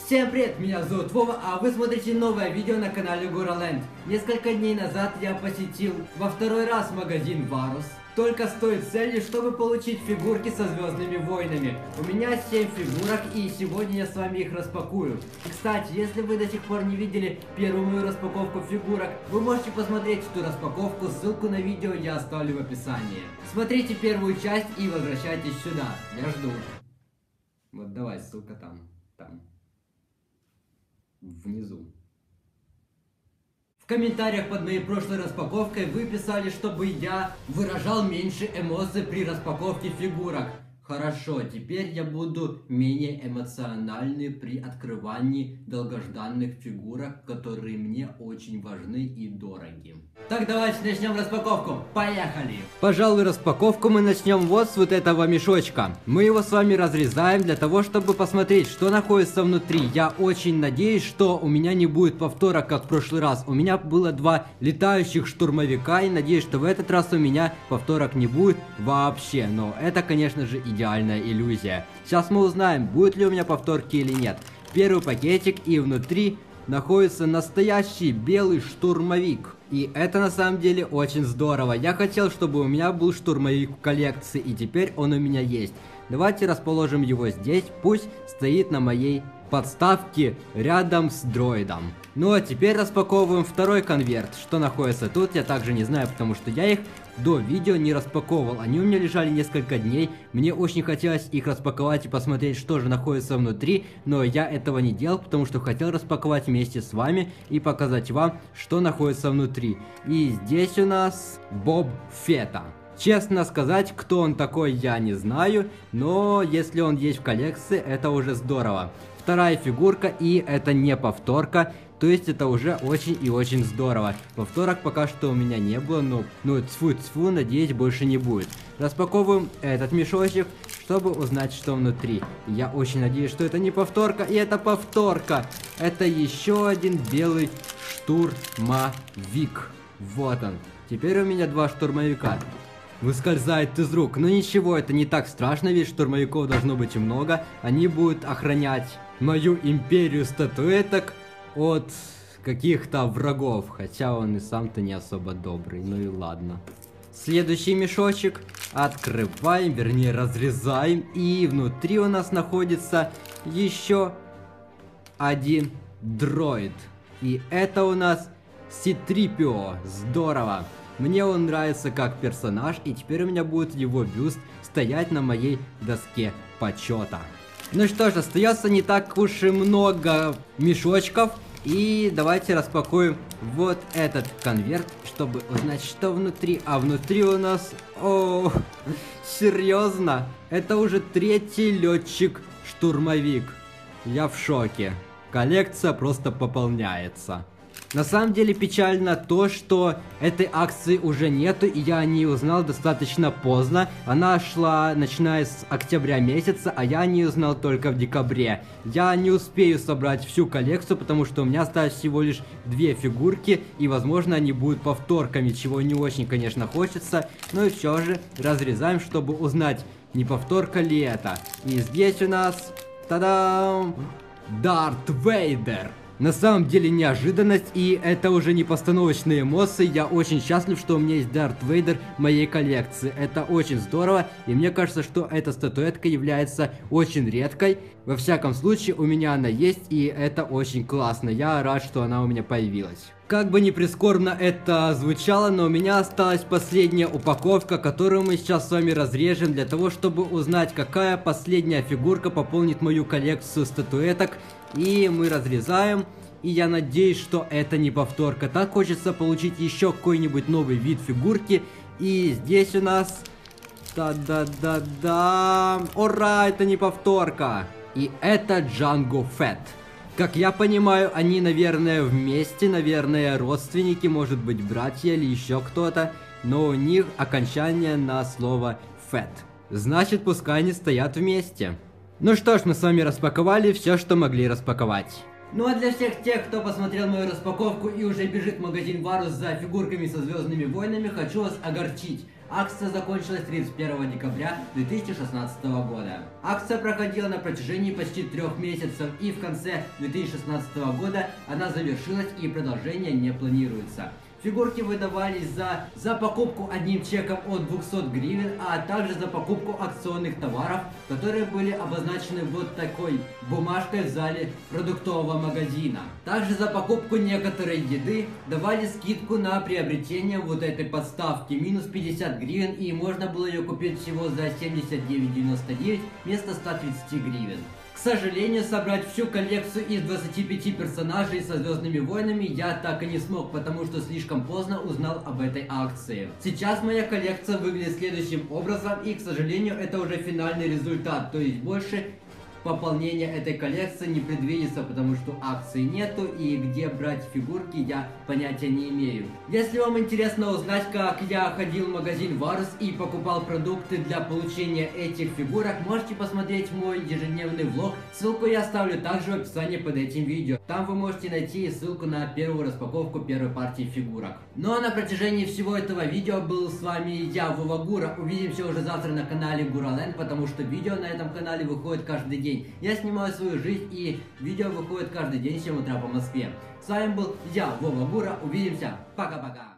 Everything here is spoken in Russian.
Всем привет, меня зовут Вова, а вы смотрите новое видео на канале Гораленд. Несколько дней назад я посетил во второй раз магазин Варус, только с той целью, чтобы получить фигурки со Звездными войнами. У меня 7 фигурок, и сегодня я с вами их распакую. И, кстати, если вы до сих пор не видели первую мою распаковку фигурок, вы можете посмотреть эту распаковку, ссылку на видео я оставлю в описании. Смотрите первую часть и возвращайтесь сюда, я жду. Вот давай, ссылка там. Внизу. В комментариях под моей прошлой распаковкой вы писали, чтобы я выражал меньше эмоций при распаковке фигурок. Хорошо, теперь я буду менее эмоциональный при открывании долгожданных фигурок, которые мне очень важны и дороги. Так, давайте начнем распаковку. Поехали! Пожалуй, распаковку мы начнем вот с вот этого мешочка. Мы его с вами разрезаем для того, чтобы посмотреть, что находится внутри. Я очень надеюсь, что у меня не будет повтора, как в прошлый раз. У меня было 2 летающих штурмовика, и надеюсь, что в этот раз у меня повторок не будет вообще. Но это, конечно же, идеальная иллюзия. Сейчас мы узнаем, будет ли у меня повторки или нет. Первый пакетик, и внутри находится настоящий белый штурмовик. И это на самом деле очень здорово. Я хотел, чтобы у меня был штурмовик в коллекции, и теперь он у меня есть. Давайте расположим его здесь, пусть стоит на моей подставке рядом с дроидом. Ну а теперь распаковываем второй конверт. Что находится тут, я также не знаю, потому что я их до видео не распаковывал. Они у меня лежали несколько дней. Мне очень хотелось их распаковать и посмотреть, что же находится внутри. Но я этого не делал, потому что хотел распаковать вместе с вами и показать вам, что находится внутри. И здесь у нас Боб Фетта. Честно сказать, кто он такой, я не знаю. Но если он есть в коллекции, это уже здорово. Вторая фигурка, и это не повторка. То есть это уже очень и очень здорово. Повторок пока что у меня не было, но тьфу-тьфу, надеюсь, больше не будет. Распаковываем этот мешочек, чтобы узнать, что внутри. Я очень надеюсь, что это не повторка, и это повторка. Это еще один белый штурмовик. Вот он. Теперь у меня 2 штурмовика. Выскользает из рук. Но ничего, это не так страшно, ведь штурмовиков должно быть много. Они будут охранять мою империю статуэток от каких-то врагов. Хотя он и сам-то не особо добрый. Ну и ладно. Следующий мешочек открываем, вернее разрезаем. И внутри у нас находится еще один дроид. И это у нас C-3PO. Здорово. Мне он нравится как персонаж, и теперь у меня будет его бюст стоять на моей доске почета. Ну что ж, остается не так уж и много мешочков. И давайте распакуем вот этот конверт, чтобы узнать, что внутри. А внутри у нас... О, серьезно? Это уже 3-й летчик-штурмовик. Я в шоке. Коллекция просто пополняется. На самом деле печально то, что этой акции уже нету, и я о ней узнал достаточно поздно. Она шла начиная с октября месяца, а я о ней узнал только в декабре. Я не успею собрать всю коллекцию, потому что у меня осталось всего лишь 2 фигурки, и возможно они будут повторками, чего не очень, конечно, хочется. Но и все же разрезаем, чтобы узнать, не повторка ли это. И здесь у нас, та-дам, Дарт Вейдер. На самом деле неожиданность, и это уже не постановочные эмоции. Я очень счастлив, что у меня есть Дарт Вейдер в моей коллекции. Это очень здорово, и мне кажется, что эта статуэтка является очень редкой. Во всяком случае, у меня она есть, и это очень классно. Я рад, что она у меня появилась. Как бы ни прискорбно это звучало, но у меня осталась последняя упаковка, которую мы сейчас с вами разрежем, для того, чтобы узнать, какая последняя фигурка пополнит мою коллекцию статуэток. И мы разрезаем, и я надеюсь, что это не повторка. Так хочется получить еще какой-нибудь новый вид фигурки. И здесь у нас... Да-да-да-да... Ура, это не повторка! И это Джанго Фетт. Как я понимаю, они, наверное, вместе, наверное, родственники, может быть, братья или еще кто-то. Но у них окончание на слово Фетт. Значит, пускай они стоят вместе. Ну что ж, мы с вами распаковали все, что могли распаковать. Ну а для всех тех, кто посмотрел мою распаковку и уже бежит в магазин Варус за фигурками со Звездными войнами, хочу вас огорчить. Акция закончилась 31 декабря 2016 года. Акция проходила на протяжении почти 3 месяцев, и в конце 2016 года она завершилась, и продолжение не планируется. Фигурки выдавались за покупку одним чеком от 200 гривен, а также за покупку акционных товаров, которые были обозначены вот такой бумажкой в зале продуктового магазина. Также за покупку некоторой еды давали скидку на приобретение вот этой подставки, минус 50 гривен, и можно было ее купить всего за 79,99 вместо 130 гривен. К сожалению, собрать всю коллекцию из 25 персонажей со Звездными войнами я так и не смог, потому что слишком поздно узнал об этой акции. Сейчас моя коллекция выглядит следующим образом, и, к сожалению, это уже финальный результат, то есть больше пополнения этой коллекции не предвидится, потому что акции нету, и где брать фигурки я понятия не имею. Если вам интересно узнать, как я ходил в магазин Варус и покупал продукты для получения этих фигурок, можете посмотреть мой ежедневный влог, ссылку я оставлю также в описании под этим видео. Там вы можете найти ссылку на первую распаковку первой партии фигурок. Ну а на протяжении всего этого видео был с вами я, Вова Гура. Увидимся уже завтра на канале Гураленд, потому что видео на этом канале выходит каждый день. Я снимаю свою жизнь, и видео выходит каждый день в 7 утра по Москве. С вами был я, Вова Гура. Увидимся. Пока-пока.